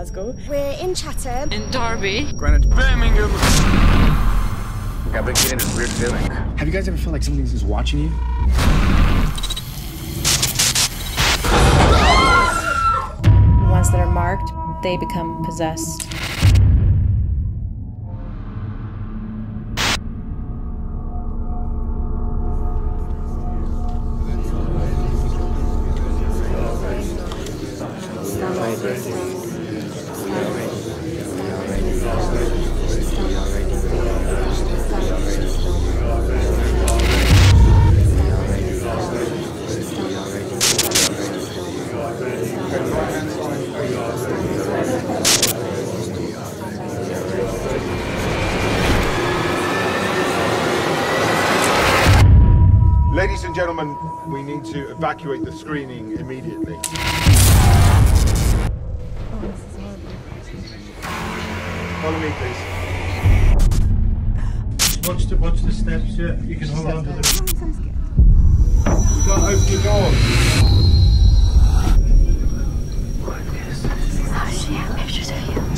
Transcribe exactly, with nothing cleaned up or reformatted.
Glasgow. We're in Chatham. In Derby. Greenwich. Birmingham. I've been getting this weird feeling. Have you guys ever felt like something is watching you? The ones that are marked, they become possessed. Ladies and gentlemen, we need to evacuate the screening immediately. Follow me, please. Watch the, watch the steps, yeah. You can hold on to them. You've got to open the door. What is this? Oh, shit, I have pictures of you.